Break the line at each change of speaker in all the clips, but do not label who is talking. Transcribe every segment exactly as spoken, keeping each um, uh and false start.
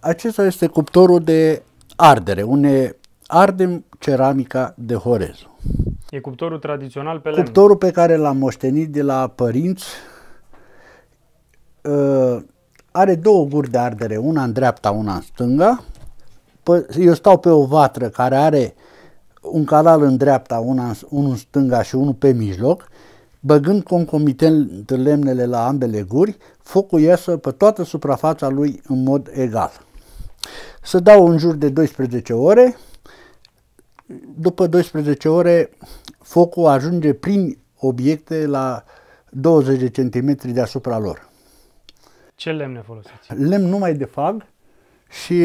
Acesta este cuptorul de ardere, unde ardem ceramica de horez.
E cuptorul tradițional pe lemn.
Cuptorul pe care l-am moștenit de la părinți uh, are două guri de ardere, una în dreapta, una în stânga. Eu stau pe o vatră care are un canal în dreapta, una, unul în stânga și unul pe mijloc. Băgând concomitent lemnele la ambele guri, focul iasă pe toată suprafața lui în mod egal. Să dau în jur de douăsprezece ore. După douăsprezece ore, focul ajunge prin obiecte la douăzeci de centimetri deasupra lor.
Ce lemne folosiți?
Lemn numai de fag și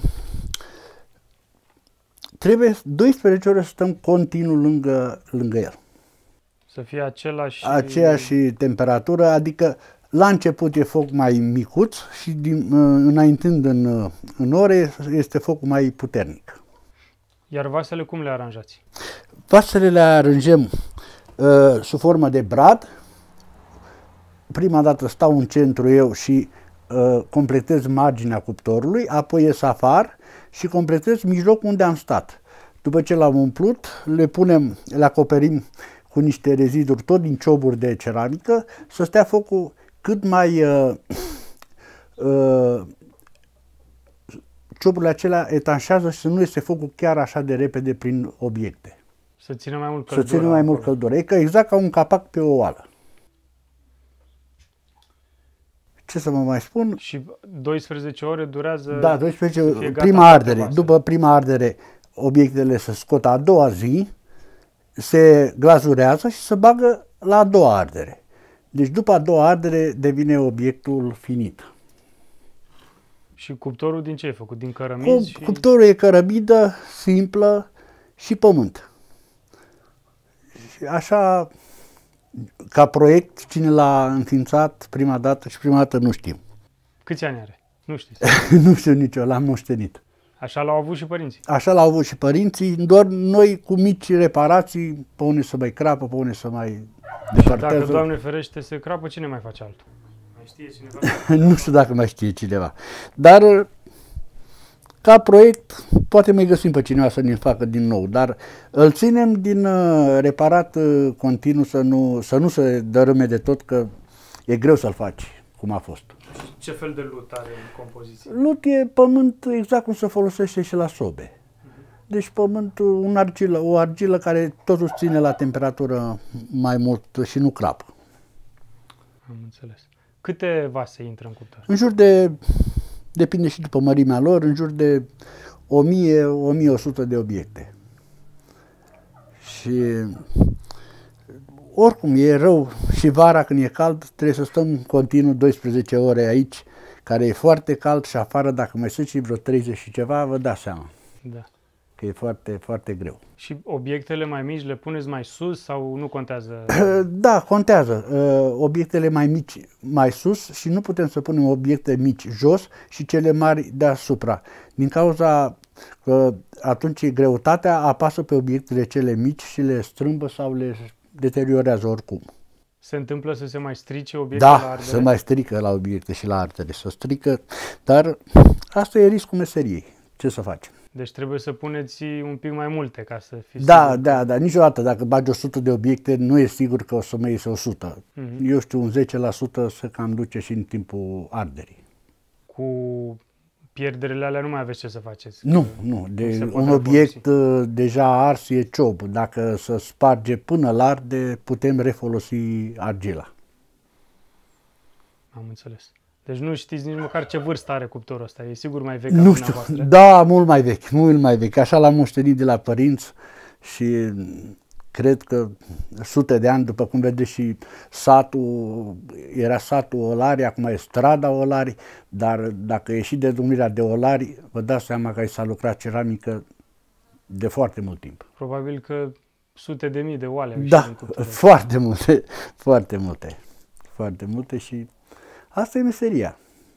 trebuie douăsprezece ore să stăm continuu lângă, lângă el.
Să fie același...
Aceeași temperatură, adică la început e foc mai micuț și din, înaintând în, în ore este focul mai puternic.
Iar vasele cum le aranjați?
Vasele le aranjăm uh, sub formă de brad. Prima dată stau în centru eu și uh, completez marginea cuptorului, apoi ies afară și completez mijlocul unde am stat. După ce l-am umplut, le punem, le acoperim cu niște reziduri tot din cioburi de ceramică, să stea focul cât mai... Uh, uh, cioburile acelea etanșează și să nu iese focul chiar așa de repede prin obiecte.
Să țină mai mult căldură.
Să țină mai mult căldură. E că exact ca un capac pe o oală. Ce să mă mai spun?
Și douăsprezece ore durează...
Da, douăsprezece, prima ardere. După prima ardere, obiectele se scot a doua zi, se glazurează și se bagă la a doua ardere. Deci după a doua ardere devine obiectul finit.
Și cuptorul din ce e făcut? Din cărămizi? Și...
Cuptorul e cărămidă, simplă și pământ. Și așa, ca proiect, cine l-a înființat prima dată și prima dată nu știm.
Câți ani are? Nu știți?
Nu știu nici eu, l-am moștenit.
Așa l-au avut și părinții?
Așa l-au avut și părinții, doar noi cu mici reparații, pe unde să mai crapă, pe unde să mai depărtează.
Și dacă, Doamne ferește, se crapă, cine mai face altul? Mai știe cineva?
Nu știu dacă mai știe cineva. Dar ca proiect poate mai găsim pe cineva să ne facă din nou, dar îl ținem din uh, reparat uh, continuu să nu, să nu se dărâme de tot, că e greu să-l faci cum a fost.
Ce fel de lut are în compoziție?
Lut e pământ exact cum se folosește și la sobe. Deci pământ, un argilă, o argilă care totuși ține la temperatură mai mult și nu crapă.
Am înțeles. Câte vase intră în cuptor?
În jur de, depinde și după mărimea lor, în jur de o mie - o mie o sută de obiecte. Și oricum e rău și vara când e cald, trebuie să stăm continuu douăsprezece ore aici, care e foarte cald și afară, dacă mai sunt și vreo treizeci și ceva, vă dați seama.
Da.
Că e foarte, foarte greu.
Și obiectele mai mici le puneți mai sus sau nu contează?
Da, contează. Obiectele mai mici mai sus și nu putem să punem obiecte mici jos și cele mari deasupra. Din cauza că atunci greutatea apasă pe obiectele cele mici și le strâmbă sau le deteriorează oricum.
Se întâmplă să se mai strice obiectele la
Da,
ardere?
se mai strică la obiecte și la ardere, se strică, dar asta e riscul meseriei. Ce să facem?
Deci trebuie să puneți un pic mai multe ca să fiți
Da,
sigur.
da, da. Niciodată dacă bagi o sută de obiecte, nu e sigur că o să mai iese o sută.
Mm-hmm.
Eu știu, un zece la sută se cam duce și în timpul arderii.
Cu pierderile alea nu mai aveți ce să faceți?
Nu, nu. De
se
un
poate
obiect
folosi.
deja ars e ciob. Dacă se sparge până la arde, putem refolosi argila.
Am înțeles. Deci nu știți nici măcar ce vârstă are cuptorul ăsta. E sigur mai vechi ca
Nu știu,
dumneavoastră?
da, mult mai vechi, mult mai vechi. Așa l-am moștenit de la părinți și cred că sute de ani, după cum vedeți și satul, era satul Olari, acum e strada Olari, dar dacă ieși de denumirea de Olari, vă dați seama că aici s-a lucrat ceramică de foarte mult timp.
Probabil că sute de mii de oale au
Da,
ieșit din cuptorul.
foarte multe, foarte multe, foarte multe și asta e meseria.